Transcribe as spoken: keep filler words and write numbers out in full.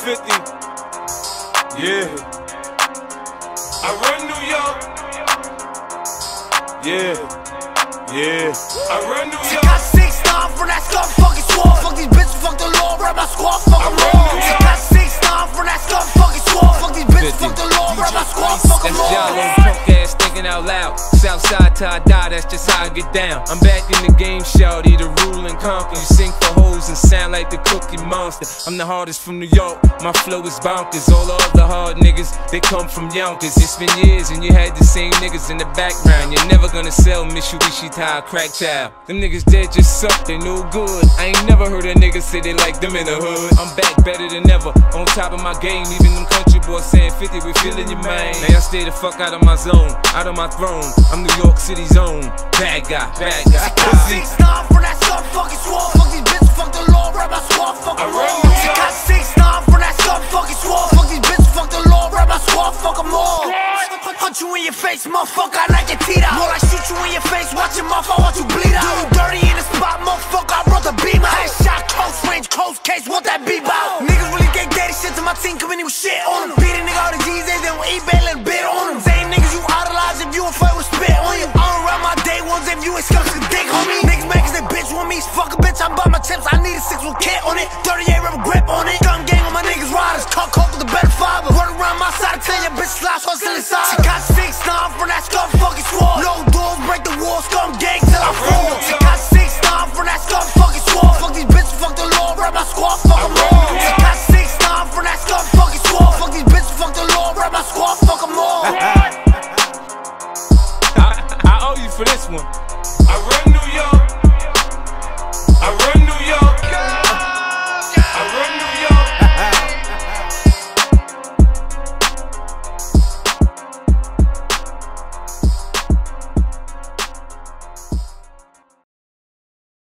fifty. Yeah. I run New York. Yeah. Yeah. I run New York. Got six nine from that scuff fucking swore. Fuck these bitches, fuck the law, rap my squad, fuck them all. Got six nine from that scuff fucking swore. Fuck these bitches, fuck the law, rap my squad, fuck them all. That's y'all punk ass thinking out loud. Southside till I die, that's just how I get down. I'm back in the game, shawty, the rule and conquer. You sing for hoes and sound like the Cookie Monster. I'm the hardest from New York, my flow is bonkers. All the other hard niggas, they come from Yonkers. It's been years and you had the same niggas in the background. You're never gonna sell Mitsubishi Tire crack child. Them niggas dead just suck, they no good. I ain't never heard a nigga say they like them in the hood. I'm back better than ever, on top of my game. Even them country boys saying fifty, we feeling your man. Now y'all stay the fuck out of my zone, out of my throne. I'm New York City's own bad guy, bad guy. Got six nine from that scuff fucking swore. Fuck these bitches, fuck the law, rap my squad, fuck them all. Got six nine from that scuff fucking swore. Fuck these bitches, fuck the law, rap my squad, fuck them all. Punch you in your face, motherfucker, I knock your teeth out. More like shoot you in your face, watch your mouth, I watch you bleed out. Do you dirty in the spot, motherfucker, I brought the beam out. Headshot, close range, close case, want that beep out. Niggas really get dirty shit to my team, coming in with shit on them. Beat a nigga all the G's, they don't eat bad, let a bit on them. Same niggas you idolize if you a fight with spit on you. I don't rap my day ones if you ain't scuffs a dick, homie. Niggas make they bitch want me, fuck a bitch, I buy my chips, I need a six with kit on it.